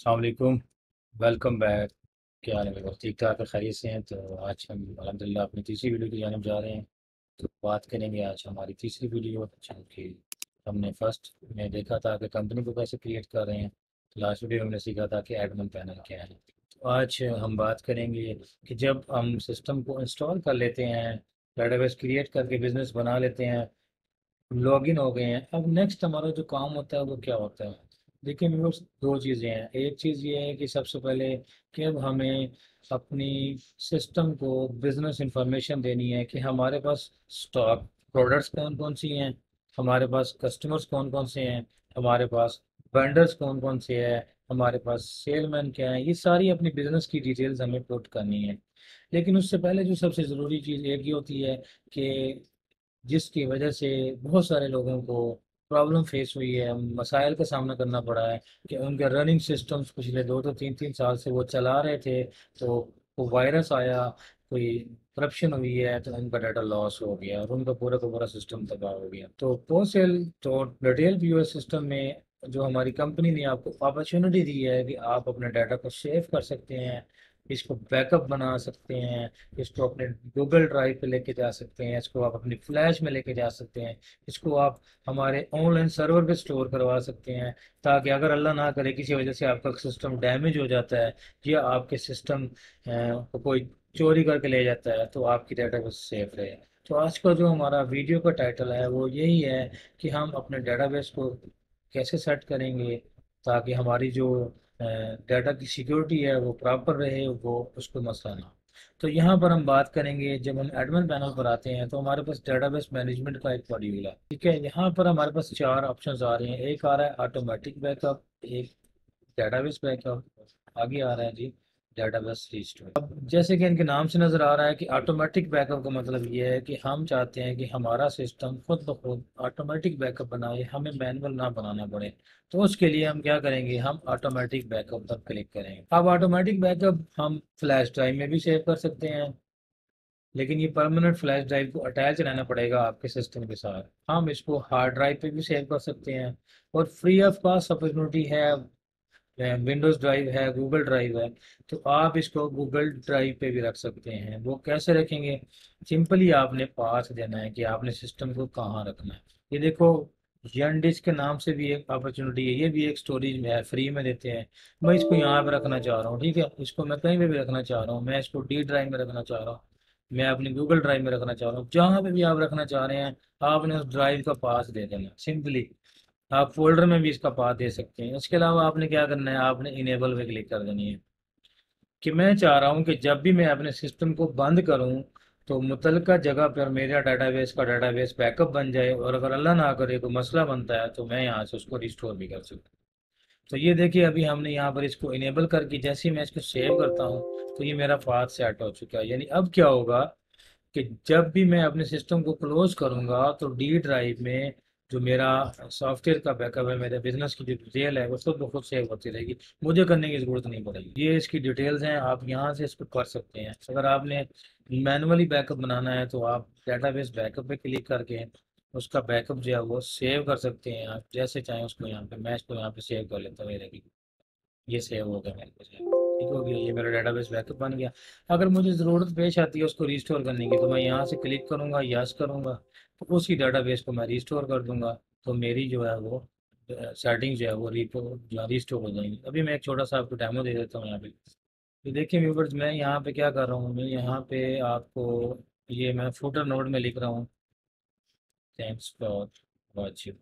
अस्सलाम वालेकुम। Welcome back. क्या हाल है मेरे? ठीक ठाक है, खैरियत से हैं? तो आज हम अल्हम्दुलिल्लाह अपनी तीसरी वीडियो की जानिब जा रहे हैं। तो बात करेंगे आज हमारी तीसरी वीडियो, जो कि हमने फर्स्ट में देखा था कि कंपनी को कैसे क्रिएट कर रहे हैं। तो लास्ट वीडियो में हमने सीखा था कि एडमिन पैनल क्या है। तो आज हम बात करेंगे कि जब हम सिस्टम को इंस्टॉल कर लेते हैं, डेटाबेस क्रिएट करके बिजनेस बना लेते हैं, लॉगिन हो गए हैं, अब नेक्स्ट हमारा जो काम होता है वो क्या होता है। देखिए मेरे पास दो चीज़ें हैं। एक चीज़ ये है कि सबसे पहले कि अब हमें अपनी सिस्टम को बिजनेस इंफॉर्मेशन देनी है कि हमारे पास स्टॉक प्रोडक्ट्स कौन कौन सी हैं, हमारे पास कस्टमर्स कौन कौन से हैं, हमारे पास वेंडर्स कौन कौन से हैं, हमारे पास सेलमैन क्या है। ये सारी अपनी बिजनेस की डिटेल्स हमें पुट करनी है। लेकिन उससे पहले जो सबसे ज़रूरी चीज़ एक ही होती है कि जिसकी वजह से बहुत सारे लोगों को प्रॉब्लम फेस हुई है, मसाइल का सामना करना पड़ा है कि उनके रनिंग सिस्टम्स पिछले दो तो तीन तीन साल से वो चला रहे थे, तो वो वायरस आया, कोई करप्शन हुई है, तो उनका डाटा लॉस हो गया और उनका पूरा का पूरा सिस्टम तबाह हो गया। तो पोस्ट सेल तो रिटेल पीओएस सिस्टम में जो हमारी कंपनी ने आपको अपॉर्चुनिटी दी है कि आप अपने डाटा को सेव कर सकते हैं, इसको बैकअप बना सकते हैं, इसको अपने गूगल ड्राइव पे लेके जा सकते हैं, इसको आप अपनी फ्लैश में लेके जा सकते हैं, इसको आप हमारे ऑनलाइन सर्वर पे स्टोर करवा सकते हैं, ताकि अगर अल्लाह ना करे किसी वजह से आपका सिस्टम डैमेज हो जाता है या आपके सिस्टम को कोई चोरी करके ले जाता है, तो आपकी डेटाबेस सेफ रहे। तो आज का जो हमारा वीडियो का टाइटल है वो यही है कि हम अपने डेटाबेस को कैसे सेट करेंगे ताकि हमारी जो डाटा की सिक्योरिटी है वो प्रॉपर रहे, वो उसको मसला ना हो। तो यहाँ पर हम बात करेंगे, जब हम एडमिन पैनल पर आते हैं तो हमारे पास डेटाबेस मैनेजमेंट का एक मॉड्यूल है। ठीक है, यहाँ पर हमारे पास चार ऑप्शंस आ रहे हैं। एक आ रहा है ऑटोमेटिक बैकअप, एक डेटाबेस बैकअप, आगे आ रहा है जी डेटाबेस रिस्टोर। अब जैसे कि इनके नाम से नज़र आ रहा है कि ऑटोमेटिक बैकअप का मतलब ये है कि हम चाहते हैं कि हमारा सिस्टम खुद ब खुद ऑटोमेटिक बैकअप बनाए, हमें मैनुअल ना बनाना पड़े। तो उसके लिए हम क्या करेंगे, हम ऑटोमेटिक बैकअप पर क्लिक करेंगे। अब ऑटोमेटिक बैकअप हम फ्लैश ड्राइव में भी सेव कर सकते हैं, लेकिन ये परमानेंट फ्लैश ड्राइव को अटैच रहना पड़ेगा आपके सिस्टम के साथ। हम इसको हार्ड ड्राइव पे भी सेव कर सकते हैं और फ्री ऑफ कॉस्ट अपॉर्चुनिटी है, विंडोज़ ड्राइव है, गूगल ड्राइव है, तो आप इसको गूगल ड्राइव पे भी रख सकते हैं। वो कैसे रखेंगे, सिंपली आपने पाथ देना है कि आपने सिस्टम को कहाँ रखना है। ये देखो, डिस्क के नाम से भी एक अपॉर्चुनिटी है, ये भी एक स्टोरेज में है, फ्री में देते हैं। मैं इसको यहाँ पे रखना चाह रहा हूँ, ठीक है, इसको मैं कहीं पे भी रखना चाह रहा हूँ, मैं इसको डी ड्राइव में रखना चाह रहा हूँ, मैं अपनी गूगल ड्राइव में रखना चाह रहा हूँ, जहाँ पे भी आप रखना चाह रहे हैं आपने उस ड्राइव का पास दे देना सिंपली। आप फोल्डर में भी इसका पाथ दे सकते हैं। इसके अलावा आपने क्या करना है, आपने इनेबल पे क्लिक कर देनी है कि मैं चाह रहा हूँ कि जब भी मैं अपने सिस्टम को बंद करूँ तो मुतलका जगह पर मेरा डाटाबेस का डाटाबेस बैकअप बन जाए, और अगर अल्लाह ना करे तो मसला बनता है तो मैं यहाँ से उसको रिस्टोर भी कर सकूँ। तो ये देखिए, अभी हमने यहाँ पर इसको इनेबल करके जैसे ही मैं इसको सेव करता हूँ तो ये मेरा पाथ सेट हो चुका है। यानी अब क्या होगा कि जब भी मैं अपने सिस्टम को क्लोज करूंगा तो डी ड्राइव में जो मेरा सॉफ्टवेयर का बैकअप है, मेरे बिजनेस की जो डिटेल है वो खुद ब खुद सेव होती रहेगी, मुझे करने की ज़रूरत नहीं पड़ेगी। ये इसकी डिटेल्स हैं, आप यहाँ से इसको कर सकते हैं। अगर आपने मैनुअली बैकअप बनाना है तो आप डेटाबेस बैकअप पे क्लिक करके उसका बैकअप जो है वो सेव कर सकते हैं। आप जैसे चाहें उसको यहाँ पे, मैं इसको यहाँ पे सेव कर लेता हूँ, ये देखिए ये सेव हो गया मेरे पास, ठीक हो गया, ये मेरा डेटाबेस बैकअप बन गया। अगर मुझे ज़रूरत पेश आती है उसको रिस्टोर करने की तो मैं यहाँ से क्लिक करूँगा, यस करूँगा, तो उसी डेटाबेस को मैं रिस्टोर कर दूँगा। तो मेरी जो है वो सेटिंग जो है वो रिस्टोर हो जाएंगी। अभी मैं एक छोटा सा आपको डेमो दे देता हूँ यहाँ पे। तो देखिए व्यूवर्स, मैं यहाँ पे क्या कर रहा हूँ, मैं यहाँ पे आपको ये मैं फुटर नोड में लिख रहा हूँ, थैंक्स फॉर वॉचिंग।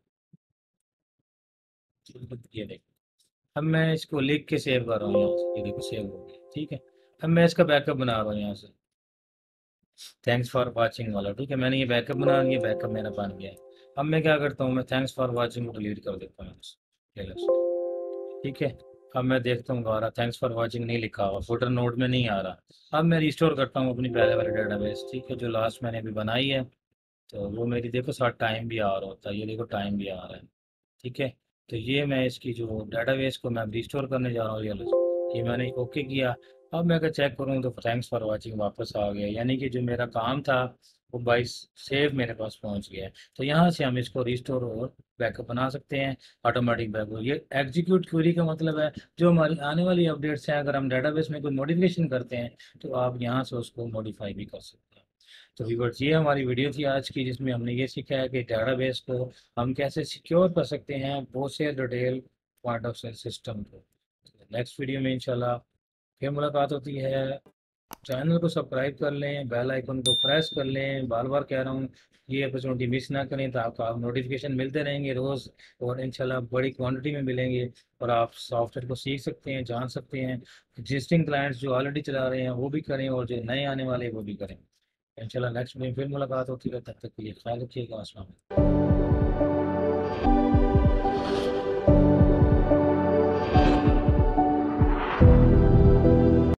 ये देखिए, अब मैं इसको लिख के सेव कर रहा हूँ यहाँ से, ये देखो सेव हो गया, ठीक है। अब मैं इसका बैकअप बना रहा हूँ यहाँ से, थैंक्स फॉर वाचिंग वाला, ठीक है, मैंने ये बैकअप बना लिया, बैकअप मेरा बन गया है। अब मैं क्या करता हूँ, मैं थैंक्स फॉर वाचिंग को डिलीट कर देता हूँ यहाँ से, ये लो, ठीक है। अब मैं देखता हूँ आ रहा, थैंक्स फॉर वाचिंग नहीं लिखा हुआ, फुटर नोट में नहीं आ रहा। अब मैं रिस्टोर करता हूँ अपनी पहले वाली डेटाबेस, ठीक है, जो लास्ट मैंने अभी बनाई है। तो वो मेरी देखो साथ टाइम भी आ रहा होता है, ये देखो टाइम भी आ रहा है, ठीक है। तो ये मैं इसकी जो डाटाबेस को मैं रिस्टोर करने जा रहा हूँ, ये मैंने ओके किया। अब मैं अगर चेक करूँ तो थैंक्स फॉर वाचिंग वापस आ गया, यानी कि जो मेरा काम था वो बाई सेव मेरे पास पहुँच गया है। तो यहाँ से हम इसको रिस्टोर और बैकअप बना सकते हैं, ऑटोमेटिक बैकअप। ये एग्जीक्यूट क्वेरी का मतलब है जो हमारी आने वाली अपडेट्स हैं, अगर हम डेटाबेस में कोई मॉडिफिकेशन करते हैं तो आप यहाँ से उसको मॉडिफाई भी कर सकते हैं। तो व्यूअर्स, ये हमारी वीडियो थी आज की, जिसमें हमने ये सीखा है कि डेटाबेस को हम कैसे सिक्योर कर सकते हैं बहुत से डिटेल पॉइंट ऑफ सिस्टम को। नेक्स्ट वीडियो में इंशाल्लाह फिर मुलाकात होती है। चैनल को सब्सक्राइब कर लें, बेल आइकन को प्रेस कर लें, बार बार कह रहा हूँ, ये अपॉर्चुनिटी मिस ना करें, तो आपको आप नोटिफिकेशन मिलते रहेंगे रोज़, और इंशाल्लाह बड़ी क्वांटिटी में मिलेंगे, और आप सॉफ्टवेयर को सीख सकते हैं, जान सकते हैं। एग्जिस्टिंग क्लाइंट्स जो ऑलरेडी चला रहे हैं वो भी करें, और जो नए आने वाले हैं वो भी करें। इंशाल्लाह नेक्स्ट में फिर मुलाकात होती है, तब तक के लिए ख्याल रखिएगा। अस्सलाम वालेकुम।